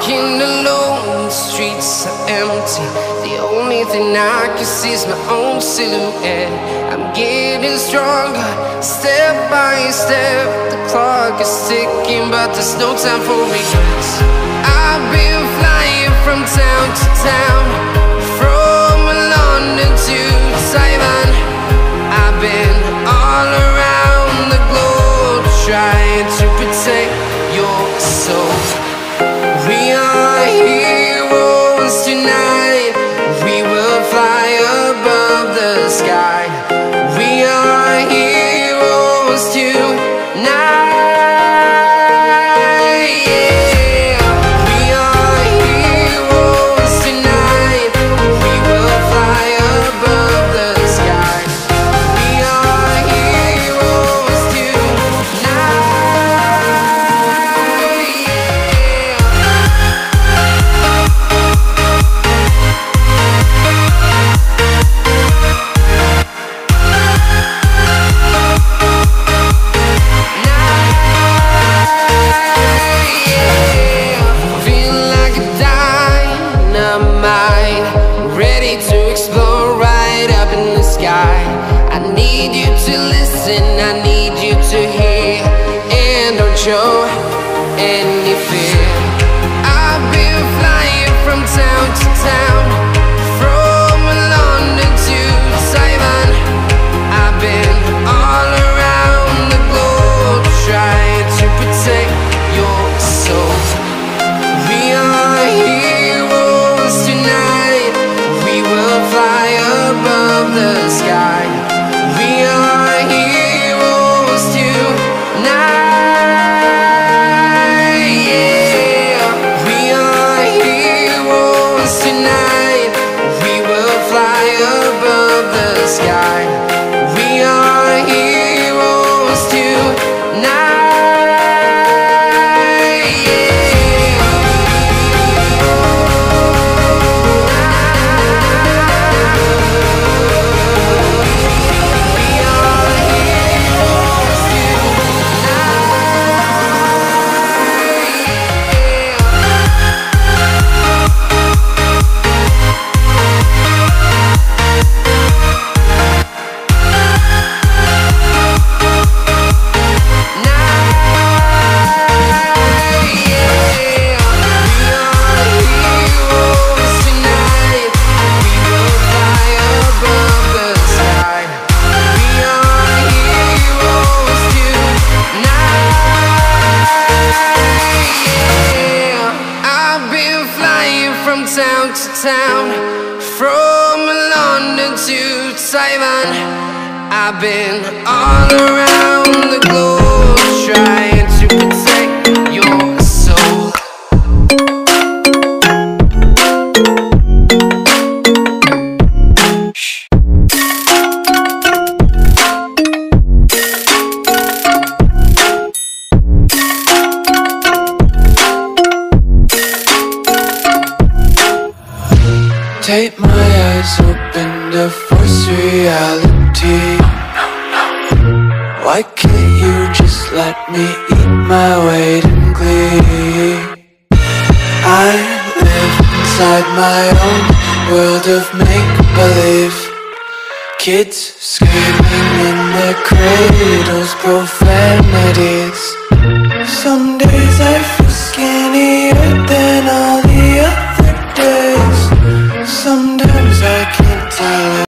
walking alone, the streets are empty. The only thing I can see is my own silhouette. I'm getting stronger, step by step. The clock is ticking, but there's no time for regrets. I've been flying from town to town, from London to Taiwan. I've been all around the globe, trying to protect your soul. We are heroes tonight. We will fly above the sky. We are heroes tonight. Yeah. We are heroes tonight. We will fly above the sky. We are heroes tonight. I need you to listen, I need you to hear, and don't show any fear. I've been flying from town to town, from London to Taiwan. I've been all around the globe, trying to protect your soul. We are heroes tonight. We will fly above the sky. We are heroes tonight. Yeah. We are heroes tonight. We will fly above the sky. We are heroes tonight. Town to town, from London to Taiwan. I've been all around the globe, trying to protect your soul. Take my eyes open to force reality. Why can't you just let me eat my weight in glee? I live inside my own world of make-believe. Kids screaming in their cradles, profanities.